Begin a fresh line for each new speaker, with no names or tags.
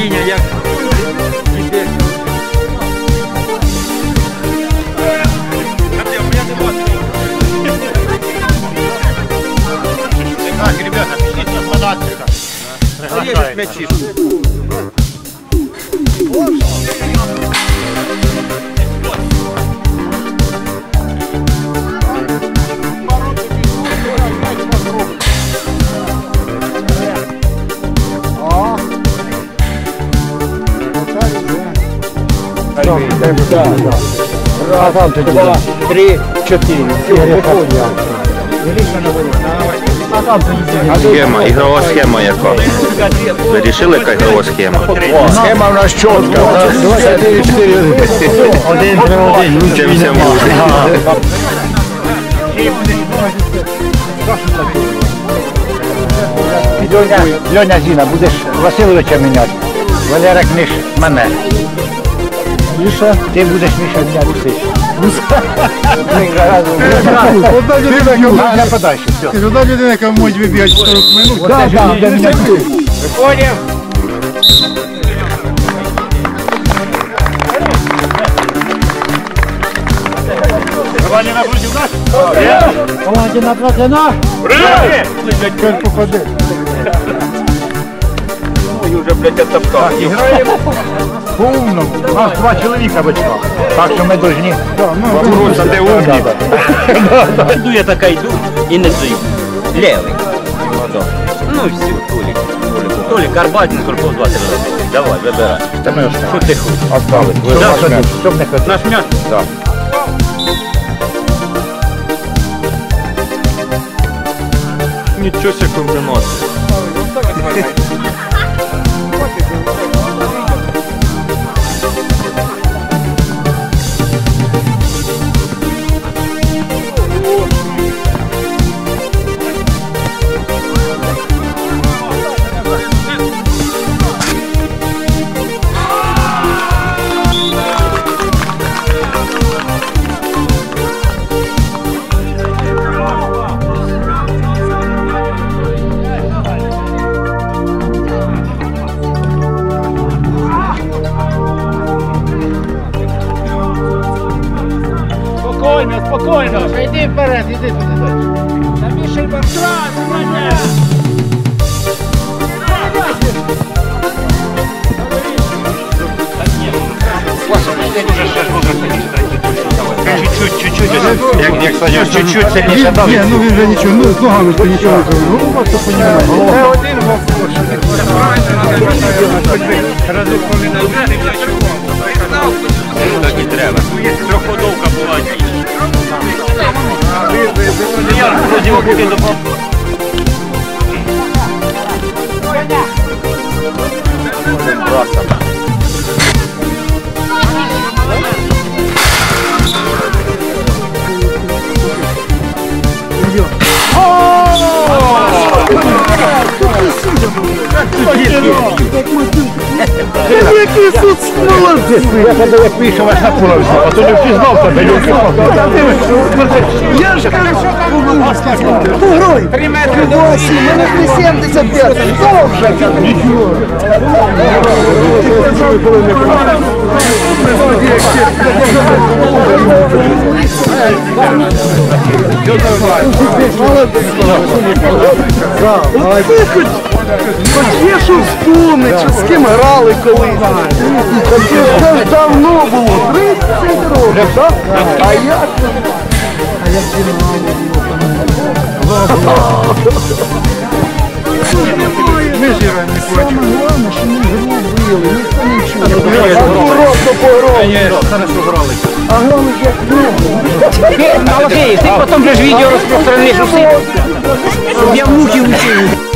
враження, як теперь.
Так, ребята, пишите фанатика.
Режешь мячи.
А там тоді
2, 3, 4.
Схема, ігрова схема яка? Ви рішили, яка ігрова схема?
Схема в нас чітка. 1-3-1.
Чим все буде?
Льоня Зіна, будеш Васильовича міняти. Валера Книж мене. Міша? Ти будеш Міша міняти Мусич. Нападай ще, все.
Ти ж одна людина, яка може вибігати 40 минут.
Так, так,
Виходимо.
Романина против нас?
Романина проти нас.
Тепер попаде.
Ой, уже, блядь, оттоптав.
Граємо по умному. У нас 2 чоловіка в очках. Так що ми повинні.
Вопрос, а де умні?
Иду я такая иду и не зайду. Левый. Ну все, Толик. Толик, Карбатин, Курков 20 раз. Давай, выбирай. Что ты хочешь?
Оставить. Щоб не хотіти.
Наш мяч?
Так.
Нічого себе комбінація.
Спокойно. Йди вперед, іди туди далі.
Замешай баклан, Ваня!
Чуть-чуть, як стадіон, чуть-чуть сильніше.
Ні, ну він вже нічого, ну з ногами ж нічого не зробив. Ну, просто понімаєте.
Це один вопрос. Разок повинен взяти, так і треба. Трьохходовка була. Я вроді поки допомогу.
Який суд молодець!
Я тебе як вийшов, аж напурався, а то не впізнав тебе.
Я ж кажу, що там бугрой!
3 метри до
8, мене 375. Хто вже? Хоч є що вспомнити, що з ким грали колись. Це ж давно було, 30 років, так? А як? А як ми ж граємо не хочемо. Саме головне, що ми гру били, ніхто не чує. Акуратно пограли.
Хорошо грали.
А грали ж як
Малакей, ти потім же ж відео розпространиш усі. Я в мухи учив.